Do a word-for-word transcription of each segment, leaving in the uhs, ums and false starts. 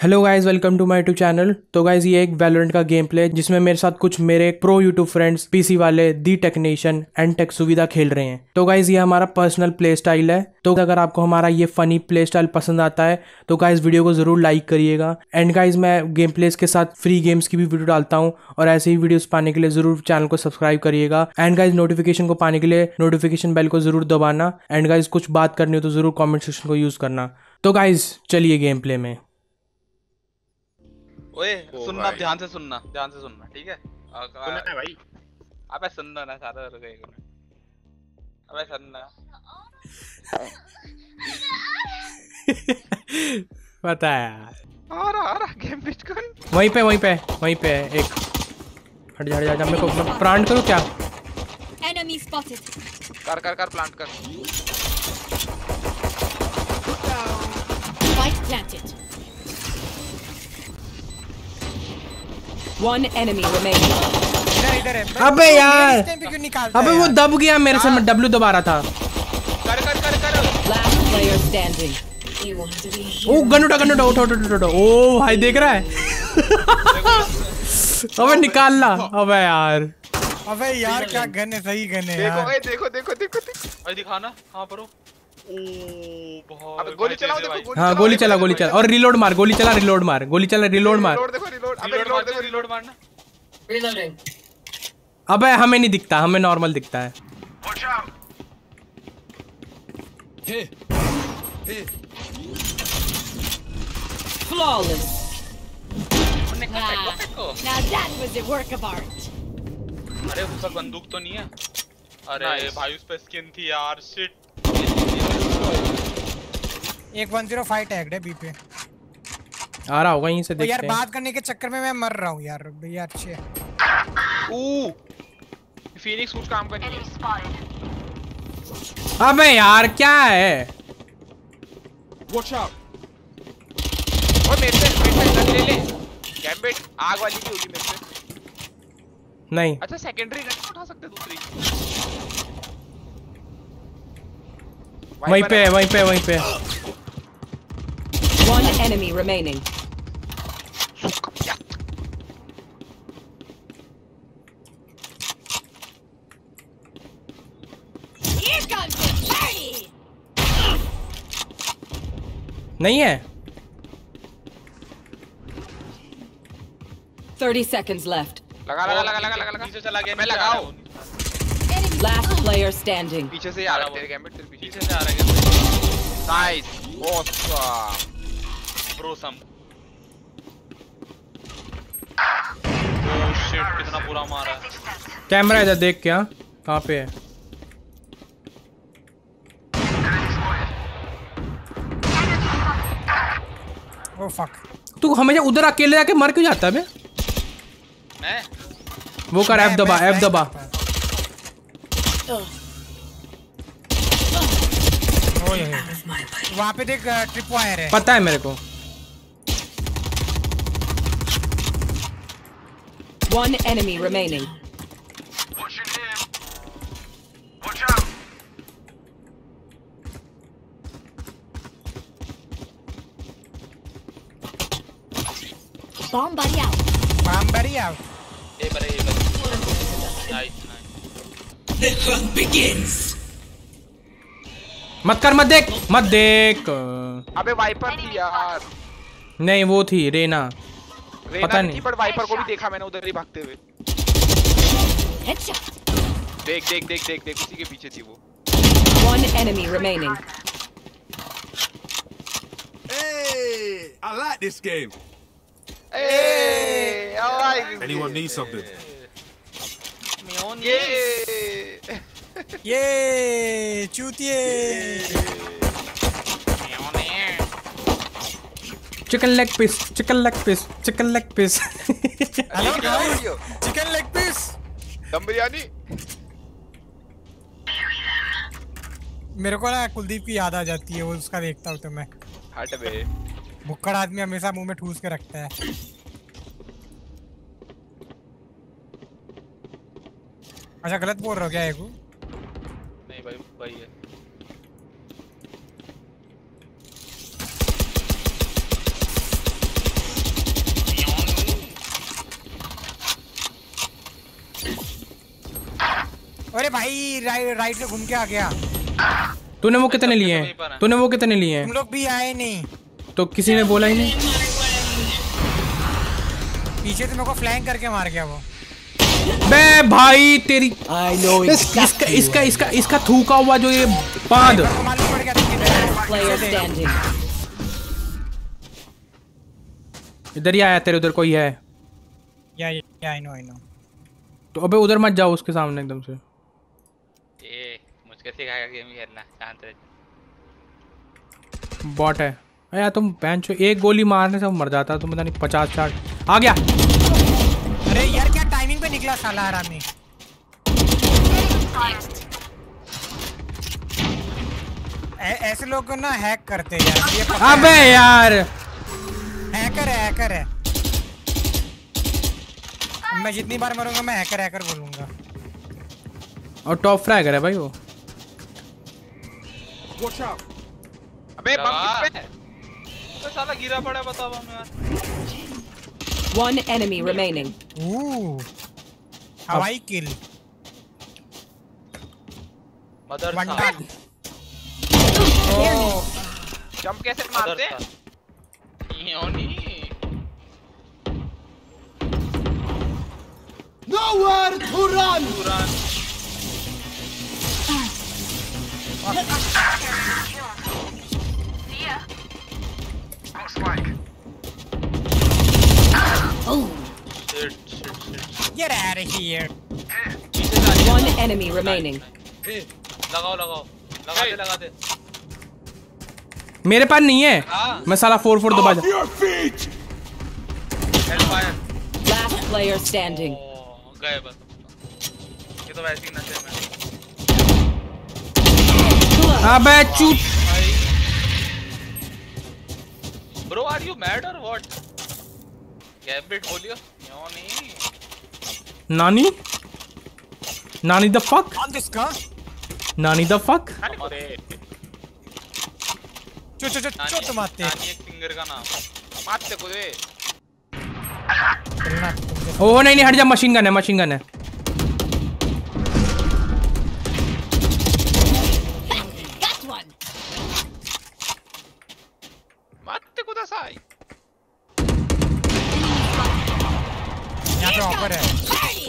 Hello guys, welcome to my YouTube channel. तो guys, ये एक वैलोरेंट का गेम प्ले जिसमें मेरे साथ कुछ मेरे प्रो यूट्यूब फ्रेंड्स पीसी वाले दी टेक्नीशियन एंड टेक सुविधा खेल रहे हैं। तो गाइस, ये हमारा पर्सनल प्ले स्टाइल है। तो अगर आपको हमारा ये फनी प्ले स्टाइल पसंद आता है तो गाइस वीडियो को जरूर लाइक करिएगा। एंड गाइस, मैं गेम प्लेस के साथ फ्री गेम्स की भी वीडियो डालता हूँ और ऐसे ही वीडियोस पाने के लिए जरूर चैनल को सब्सक्राइब करिएगा। एंड गाइस, नोटिफिकेशन को पाने के लिए नोटिफिकेशन बेल को जरूर दबाना। एंड गाइस, कुछ बात करनी हो तो जरूर कॉमेंट सेक्शन को यूज करना। तो गाइस, चलिए गेम प्ले में। ओए सुनना, ध्यान से सुनना, ध्यान से सुनना, ठीक है? सुनना है भाई। अबे सुनना ना, सारा रुक एक मिनट। अबे सुनना। पता है यार। आ रहा आ रहा गेम पिच कर। वहीं पे वहीं पे वहीं पे है एक। हट जा हट जा, मेरे को मैं प्लांट करूं क्या? Enemy spotted. कर कर कर प्लांट कर। Spike planted. One enemy remaining. इधर इधर है। अबे यार, क्यों निकालता अबे है वो यार? दब गया मेरे से, मैं डब्ल्यू दबा रहा था। कर कर कर कर। Last player standing. ओ गनुटा गनुटा उठो उठो उठो उठो। ओ भाई देख रहा है। अबे निकाल ला। अबे यार, अबे यार क्या गन है, सही गन है देखो यार। ए देखो देखो देखो देखो। भाई दिखाना कहां पर हो? ओ बहुत। अबे गोली चलाओ, देखो गोली। हाँ गोली चला गोली चला और रिलोड मार, गोली चला रिलोड मार, गोली चला रिलोड मार। रिलोड देखो, रिलोड। अबे रिलोड देखो, रिलोड मारना। Reloading. अबे हमें नहीं दिखता, हमें नॉर्मल दिखता है। Flawless. Now that was a work of art. अरे उस पर बंदूक तो नहीं है? अरे भाई उस पे स्किन थी यार, शिट। एक वन जीरो फाइव टैग्ड है बी पे। आ रहा होगा यहीं से, तो यार देखते हैं। बात करने के चक्कर में मैं मर रहा हूँ यार। भैया अच्छे ओ फीनिक्स कुछ काम कर रही है। अबे यार क्या है? Watch out. और मेरे से मेरे से ले ले गैम्बिट, आग वाली भी होगी मेरे से। नहीं, अच्छा सेकेंडरी गन उठा सकते दूसरी। वहीं पे वहीं पे वहीं पे। One enemy remaining. Here comes the party. नहीं है। Thirty seconds left. लगा लगा लगा लगा लगा पीछे चला गया। मैं लगाओ। Last player standing. पीछे से आ रहा है तेरे गैम्बिट, तेरे पीछे से आ रहा है। Nice, awesome, brosome. Oh shit, कितना बुरा मारा। कैमरा इधर देख, क्या कहाँ पे है? Oh fuck. तू हमेशा उधर अकेले जाके मर क्यों जाता है बे? मैं वो कर, एफ दबा एफ दबा। वहाँ पे देख ट्रिप वायर है। पता है मेरे को। One enemy remaining. Bomb buddy out. काम बड़ी आउट। ए बरे ए बरे। Nice nice. मत कर, मत देख मत देख। अबे वाइपर थी यार। नहीं वो थी रेना। रेना पता थी, नहीं। पर वाइपर को भी देखा मैंने उधर ही भागते हुए। Headshot. देख देख देख देख देख उसी के पीछे थी वो। One enemy remaining. Hey, I like this game. Hey, I like this Anyone game. need something? Yeah. ये चूतिए। Chicken leg piece, chicken leg piece, chicken leg piece. Hello chicken leg piece, dum biryani. मेरे को ना कुलदीप की याद आ जाती है, वो उसका देखता हूँ तो मैं। हट बे। भुक्कड़ आदमी हमेशा मुंह में ठूस के रखता है। अच्छा गलत बोल रहा हो क्या? एगो नहीं भाई भाई है। अरे भाई राइट राइट से घूम के आ गया। तूने वो कितने लिए हैं? तूने वो कितने लिए हैं? तुम लोग भी आए नहीं तो किसी ने बोला ही नहीं। पीछे से मेरे को फ्लैंक करके मार गया वो। बे भाई तेरी इसका इसका इसका इसका थूका हुआ जो ये पाद। मालूम पड़ गया था Player standing. इधर ही आया, तेरे उधर कोई है? या या आई नो आई नो। तो अबे उधर मत जाओ उसके सामने एकदम से। ए मुझको सिखाएगा गेम खेलना, शांत रह। बॉट है यार, तुम बेंच एक गोली मारने से वो मर जाता, तुम पता नहीं पचास साठ आ गया। अरे यार क्या टाइमिंग पे निकला साला हरामी। ऐसे लोग को ना हैक करते हैं यार, ये पता अबे है। यार हैकर है हैकर है। मैं जितनी बार मरूंगा मैं हैकर हैकर बोलूंगा। और टॉप फ्रैगर है भाई वो। Watch out. अबे बम किस पे है? तो साला गिरा पड़ा है, बताओ हमें यार। One enemy remaining. ओह हवाई किल। मदर वन था। डन। जंप कैसे मारते हैं? योनी Nowhere to run. Shit, shit, shit. Get out of here. One enemy remaining. लगाओ लगाओ लगा दे लगा दे। मेरे पास नहीं है, हाँ। मैं साला फोर फोर दबा जा। Your feet. Hellfire. Last player standing. ओ, गए बस। ये तो वैसे ही नशे में। अबे चूत। Bro, are you mad or what? Gambit बोलियो। योनी। नानी नानी the fuck On this car. नानी द फक। अरे चो चो चो चो तो मारते। नानी एक फिंगर का नाम। मारते को दे। ओ नहीं नहीं हट जा, मशीन गन है मशीन गन है। Got one. मारते को दे साई। यहाँ पे ऑफर है। Party.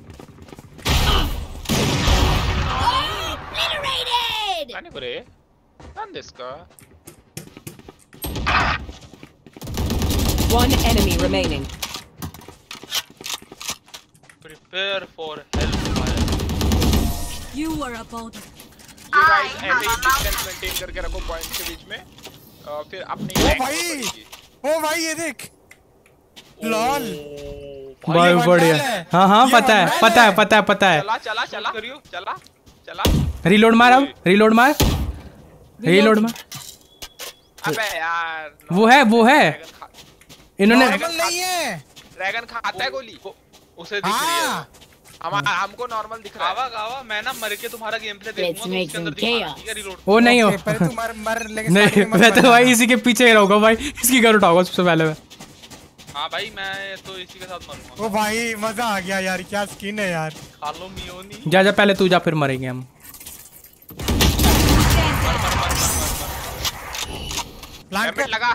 Obliterated. नानी को रे।なんですか? One enemy remaining. Prepare for hellfire. You were about it. ये गाइस ऐसे ही डिस्टेंस मेंटेन करके रखो पॉइंट के बीच में, और फिर अपनी ओ रैंक भाई बढ़ेगी। ओ भाई ये देख लॉल। भाई बढ़िया। हाँ हाँ पता है पता है पता है पता है। चला चला चला करियो चला चला। रिलोड मार अब, रिलोड मार रिलोड मार। अबे यार वो है वो है इन्होंने। नॉर्मल नहीं है। ड्रैगन खाता है गोली। उसे दिख रही है। हाँ हम हमको नॉर्मल दिख रहा गावा है। गावा मैं ना मर के तुम्हारा गेम प्ले Let's देखूंगा तो make उसके अंदर some दिखाना, chaos. ठीक है रिलोड। वो नहीं हो। ओके, पहले तू मर मर लेकिन नहीं starting में मत मैं तो मरना। भाई इसी के पीछे ही रहूंगा भाई, इसकी घर उठाऊंगा सबसे पहले मैं। हाँ भाई मैं तो इसी के साथ मरूंगा। ओ भाई मजा आ गया यार, क्या स्किन है यार। खा लो मियोनी। जा जा पहले तू जा, फिर मरेंगे हम। प्लांट डैमेज लगा।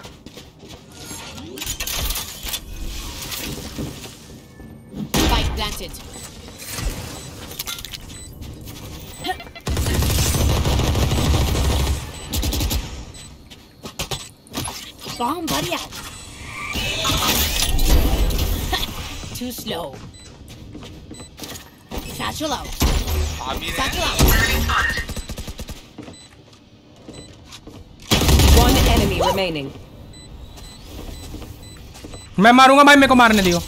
Spike planted. Bomb buddy out. Too slow. Satchel out. अभी Satchel ने out. One enemy remaining. मैं मारूंगा भाई, मेरे को मारने दियो।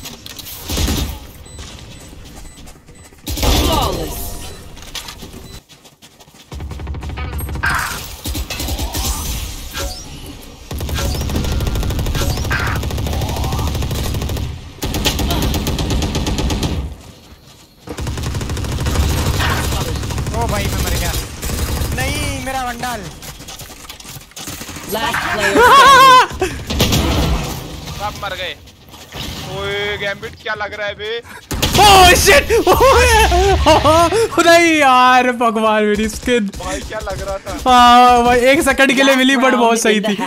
Flawless. ओ भाई मैं मर गया। नहीं मेरा वंडाल। Last player standing. सब मर गए। ओए गैम्बिट क्या लग रहा है बे? ओह शिट नहीं यार भगवान मेरी स्किन भाई क्या लग रहा था। हाँ भाई एक सेकंड के लिए मिली बट बहुत सही थी।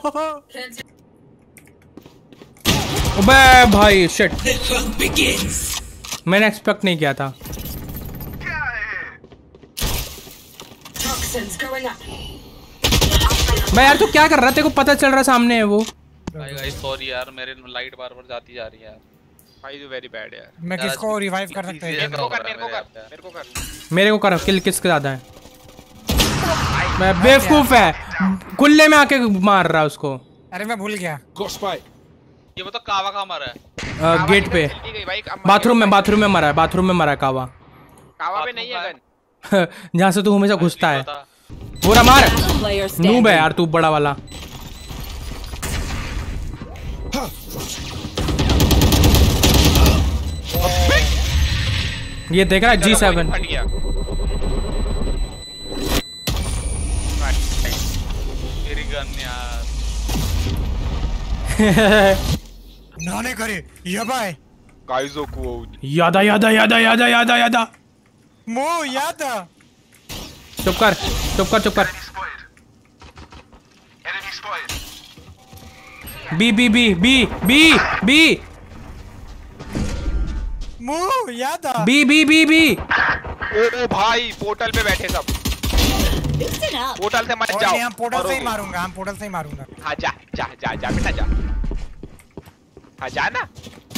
अबे भाई शिट मैंने एक्सपेक्ट नहीं किया था। भाई यार तू क्या कर रहा है, तेरे को पता चल रहा सामने है वो। भाई गाइस सॉरी यार मेरे लाइट बार बार जाती जा रही है यार। भाई यू वेरी बैड यार। मैं किसको रिवाइव कर सकता मेरे को हूँ? कर मेरे को कर मेरे को कर मेरे को कर किल किसके ज्यादा है। मैं बेवकूफ है खुले में आके मार रहा उसको। अरे मैं भूल गया। ये बता कावा कहाँ मारा है? आ, गेट पे बाथरूम में बाथरूम में मरा है बाथरूम में मरा है कावा। कावा पे नहीं है गन। जहाँ से तू हमेशा घुसता है। पूरा मार नूब है यार तू बड़ा वाला। ये देख रहा है जी सेवन। मेरी गन यार नाने करे ये भाई गाइजो को यादा यादा यादा यादा यादा यादा मो याद आ। चुप कर चुप कर चुप कर। B B B B B B मो याद आ। बी बी बी बी ओ भाई पोर्टल पे बैठे सब। Listen up. पोर्टल से मत और जाओ। मैं हम पोर्टल से ही मारूंगा हम पोर्टल से ही मारूंगा। हाँ जा जा जा जा बेटा जा। हाँ जा ना।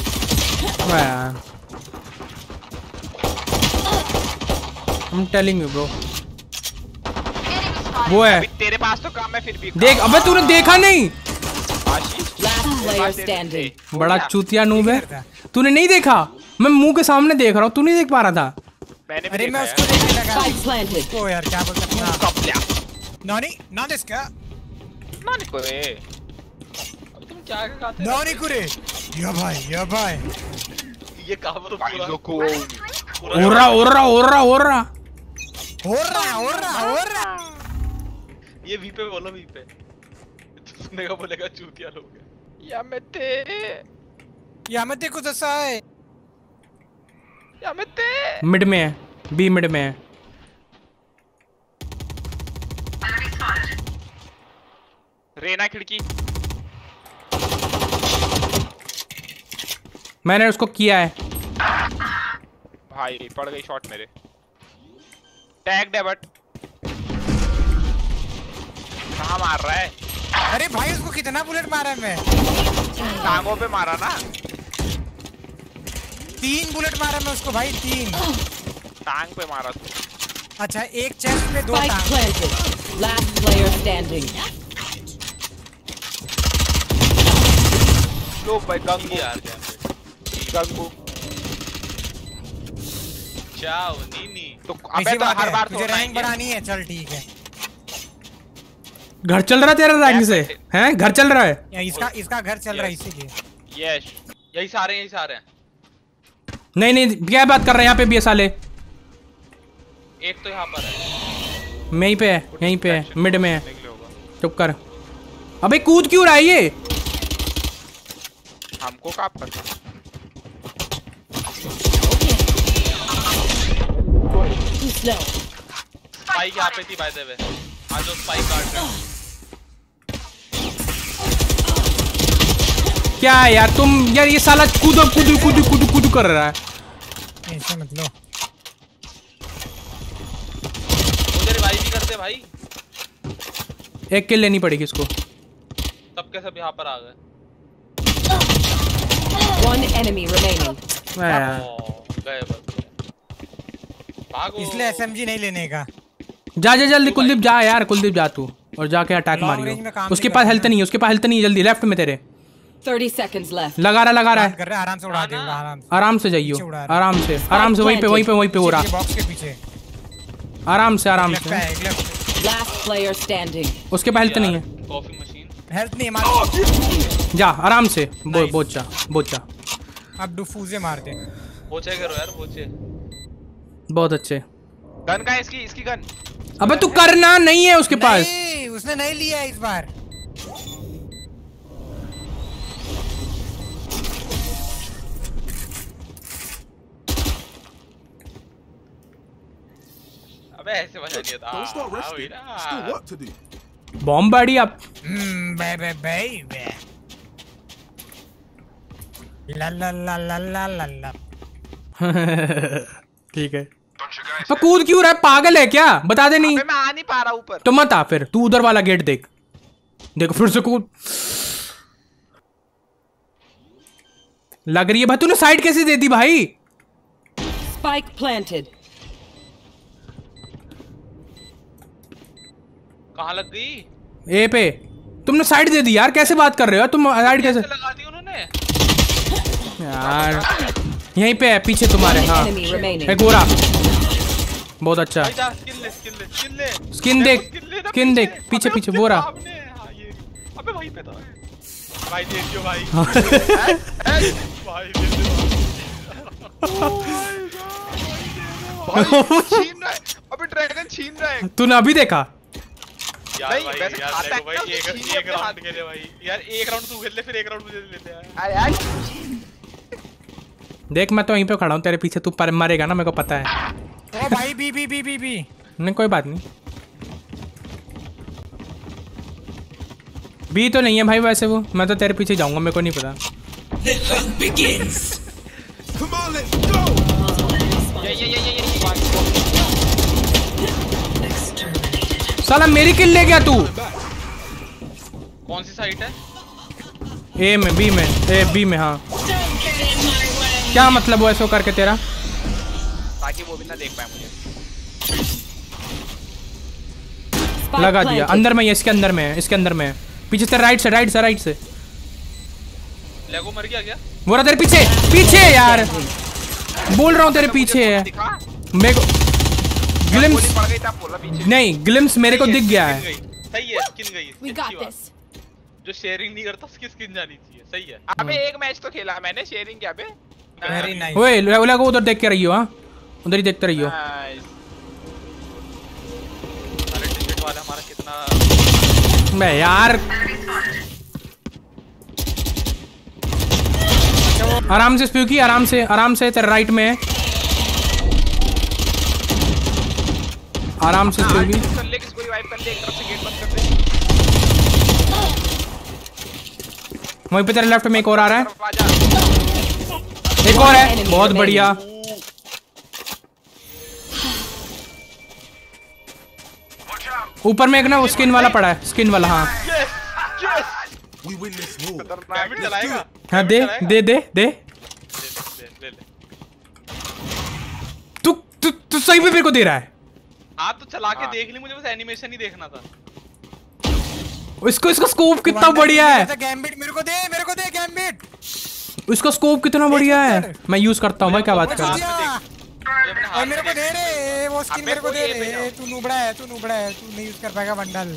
I'm telling you bro। वो है अभी तेरे पास तो काम है फिर भी। देख अबे तूने देखा नहीं। Last player standing. बड़ा चूतिया नूब है तूने नहीं देखा। मैं मुंह के सामने देख रहा हूँ तू नहीं देख पा रहा था। मैंने भी अरे देखा मैं है। उसको देखने लगा। Spike planted. ओ यार क्या बोल सकता हूँ। कपड़ा। नानी नानी इसका नानी को रे। अब तुम क्या क्या खाते नानी कुरे ये भाई ये भाई ये कावा तो गाइजो पूरा को ओर्रा ओर्रा ओर्रा ओर्रा हो रहा हो रहा हो रहा। ये वी पे बोलो वी पे सुनने का बोलेगा चूतिया लोग यामते यामते को दसा है। यामते मिड में है बी मिड में है। रेना खिड़की। मैंने उसको किया है। भाई पड़ गई शॉट मेरे। टैग डेबट कहाँ मार रहा है? अरे भाई उसको कितना बुलेट मारा मैं। टांगों पे मारा ना। तीन बुलेट मारा मैं उसको भाई तीन। टांग पे मारा तू। अच्छा एक चेस्ट पे दो Spike टांग। planted. Last player standing. लो भाई गंगू यार गंगू। चाओ नीनी तो इसी अबे तो बात हर है, बार तुझे तोड़ना रैंक ही है। बढ़ानी है चल ठीक है। घर चल रहा है तेरा रैंक से हैं घर चल रहा है। या इसका इसका घर चल रहा है इसीलिए। यस यही सारे यही सारे हैं। नहीं नहीं क्या बात कर रहे हैं यहाँ पे भी ये साले। एक तो यहाँ पर है। यहीं पे है यहीं पे है मिड में है। निकले होगा। चुप कर अबे कूद क्यों रहा है ये। हमको काप करना। Too slow. स्पाइक यहाँ पे थी बाय द वे। आज जो स्पाइक काट रहा है। क्या है यार तुम यार ये साला कूदो कूदू कूदू कूदू कूदू कर रहा है। ऐसे मत लो। मुझे रिवाइव भी कर दे भाई। एक किल लेनी पड़ेगी इसको। सब के सब यहाँ पर आ गए। One enemy remaining. यार, ओ, गए बस। भागो। इसलिए एसएमजी नहीं लेने का। जा जा जल्दी कुलदीप जा यार कुलदीप जा तू और जाके अटैक Long range में मारियो। काम उसके नहीं पास करना हेल्थ नहीं है उसके पास हेल्थ नहीं है जल्दी लेफ्ट में तेरे Thirty seconds left. लगा रहा लगा रहा काम है। कर रहा है आराम से उड़ा देगा आराम से। आराम से जाइयो पीछे उड़ा रहा है। आराम से आराम से वहीं पे वहीं पे वहीं पे हो रहा बॉक्स के पीछे। आराम से आराम लेफ्ट पे से। है एक लेफ्ट। Last player standing. उसके पास हेल्थ नहीं है कॉफी मशीन। हेल्थ नहीं मार। जा आराम से बो, बोच जा बोच जा। अब डिफ्यूजे मार दे। पोछे करो यार पोछे। बहुत अच्छे। गन का है इसकी इसकी गन। अबे तू करना नहीं है उसके पास। नहीं उसने नहीं लिया इस बार। अबे ऐसे मजा नहीं आता। Don't start हाँ, वही resting. ना। Still work to do. Bomb बाड़ी आप। हम्म बे बे बे बे ला ला ला ला ला ला ला। ठीक है। तो कूद क्यों रहा है, पागल है क्या? बता दे नहीं। अबे मैं आ नहीं पा रहा ऊपर। तो मत आ फिर, तू उधर वाला गेट देख। देखो फिर से कूद। लग रही है भाई, तूने साइड कैसे दे दी भाई? Spike planted. कहाँ लग गई? ए पे तुमने साइड दे दी यार, कैसे बात कर रहे हो तुम? साइड कैसे कैसे लगा दी उन्होंने? यार? यहीं पे है पीछे तुम्हारे। One हाँ enemy remaining. है गोरा, बहुत अच्छा। भाई जा स्किन ले स्किन ले स्किन ले। स्किन देख, स्किन ले ना स्किन देख, पीछे अबे पीछे उसके बोरा। सामने। हाँ ये। अबे वहीं पे था। भाई देखियो भाई। भाई देखियो। भाई छीन रहा है। अबे ड्रैगन छीन रहा है। तूने अभी देखा? यार नहीं, भाई वैसे यार खाता देखो है भाई ना, एक उसे छीन एक के हाथ राउंड के लिए भाई। यार एक राउंड तू खेल ले फिर एक राउंड मुझे ले ले यार। अरे यार देख मैं तो वहीं पे खड़ा हूँ तेरे पीछे, तू पर मरेगा ना, मेरे को पता है। ओ भाई B B B B B. नहीं कोई बात नहीं। बी तो नहीं है भाई वैसे वो, मैं तो तेरे पीछे जाऊंगा, मेरे को नहीं पता। Come on, let's go. ये ये ये ये ये साला मेरी किल ले गया तू। कौन सी साइट है? ए में, बी में, ए बी में। हाँ क्या मतलब वो ऐसा करके तेरा? ताकि वो भी ना देख पाए मुझे। Spike लगा दिया। planted. अंदर में, इसके अंदर में है, इसके अंदर में है। पीछे से राइट से, राइट से, राइट से। लेगो मर गया क्या? वो रहा तेरे पीछे, पीछे यार बोल रहा हूँ तेरे पीछे है। दिखा। मेरे को गोली ग्लिम्स पड़ गई था बोला पीछे। नहीं, ग्लिम्स मेरे को दिख गया स्किन है। गई। सही है स्किन गई। We अच्छी got बात। this. जो शेयरिंग नहीं करता उसकी स्किन जानी चाहिए। सही है। अबे एक मैच तो खेला मैंने, शेयरिंग क्या बे? Very nice. ओए लोला को उधर देख के रहियो। हाँ उधर ही देखते रहियो। नाइस। अरे टिकट वाला हमारा कितना मैं यार आराम से स्प्यू की, आराम से, आराम से। तेरे राइट में है, आराम से स्प्यू की। कर ले, किसको रिवाइव कर ले, एक तरफ से गेट बंद कर दे। वहीं पे तेरे लेफ्ट में एक और आ रहा है, तरफ आजा। एक और है। बहुत बढ़िया। ऊपर में एक ना स्किन वाला पड़ा है, स्किन वाला। हाँ We win this war. Gambit चलाएगा? हाँ दे दे दे दे। ले ले ले। तू तू तू सही में मेरे को दे रहा है। हाँ तो चला के देख ली, मुझे बस एनिमेशन ही देखना था। इसको इसका स्कोप कितना बढ़िया है। गैम्बिट मेरे को दे, मेरे को दे गैम्बिट। इसका स्कोप कितना बढ़िया है, मैं यूज करता हूँ भाई। क्या बात कर रहा है? और मेरे को दे रे वो स्किन, अबे मेरे को कोई दे ये पे रे। जाओ। तू नुबड़ा है, तू नुबड़ा है, तू नहीं यूज कर पाएगा बंडल।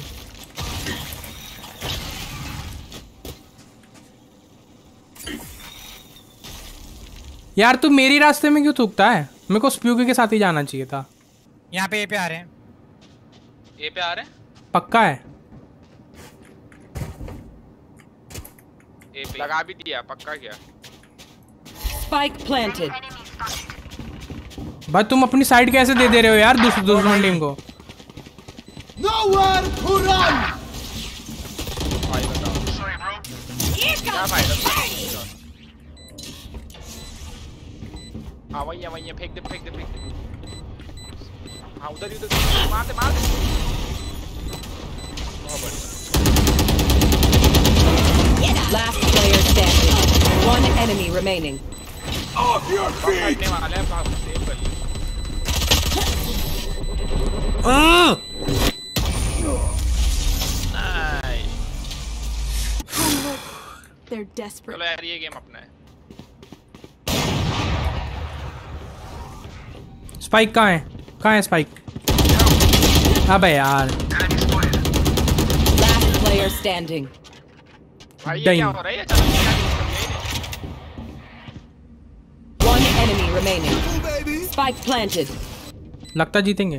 यार तू मेरी रास्ते में क्यों थूकता है? मेरे को स्प्यूकी के साथ ही जाना चाहिए था। यहाँ पे ए पे आ रहे हैं। ए पे आ रहे हैं? पक्का है? ए पे लगा भी दिया, पक्का क्या? Spike planted. भाई तुम अपनी साइड कैसे दे दे रहे हो यार दूसरी दूसरी टीम को? Nowhere to run. भाई बताओ क्या फायदा? हाँ वही है, वही है। फेंक दे, फेंक दे, फेंक दे। हाँ उधर ही उधर मार दे, मार दे। बहुत बढ़िया। Last player standing. One enemy remaining. Off your feet. हटने वाला है, भाग सेव कर लिया। नाइस। They're desperate. चलो यार ये गेम अपना है। स्पाइक कहाँ है? कहाँ है स्पाइक? अबे यार Last player standing. भाई ये Dang. क्या हो रहा है? ये चलो क्या One enemy remaining. Oh, baby. Spike planted. लगता जीतेंगे।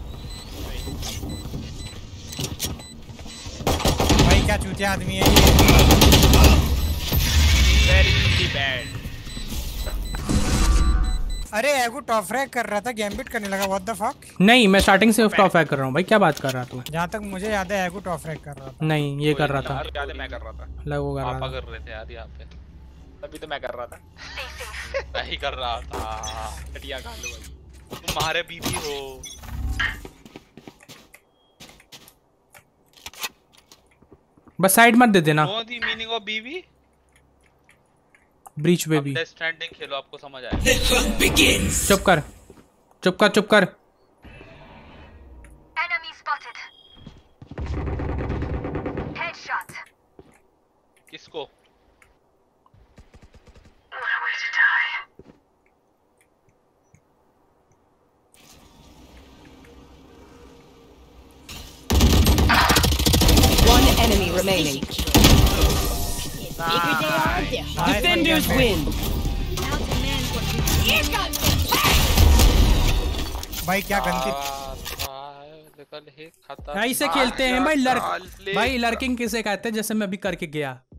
भाई क्या चूतिया आदमी है ये। Very bad. अरे एगो टॉप फ्रैग कर रहा था, गैम्बिट करने लगा। What the fuck? नहीं, मैं स्टार्टिंग से टॉप फ्रैग कर रहा हूँ भाई। क्या बात कर रहा तू? जहाँ तक मुझे याद है एगो टॉप फ्रैग कर रहा था। नहीं, ये कर रहा था। यार याद है मैं कर रहा था। लग वो कर रहा पापा था। कर रहे थे यार यहाँ पे। तभी तो मैं कर रहा था। मैं ही कर रहा था। घटिया खा लो भाई। तुम हमारे बीबी हो। बस साइड मत दे देना। No the meaning of BB. Breach baby. Death Stranding खेलो, आपको समझ आएगा। चुप कर, चुप कर, चुप कर। Enemy spotted. Headshot. किसको? What a way to die. One enemy remaining. Bigger they are, the harder. Defenders win. Now demand what you Here comes the भाई क्या गंदी ऐसे खेलते हैं भाई। लर्क भाई लर्किंग किसे कहते हैं? जैसे मैं अभी करके गया।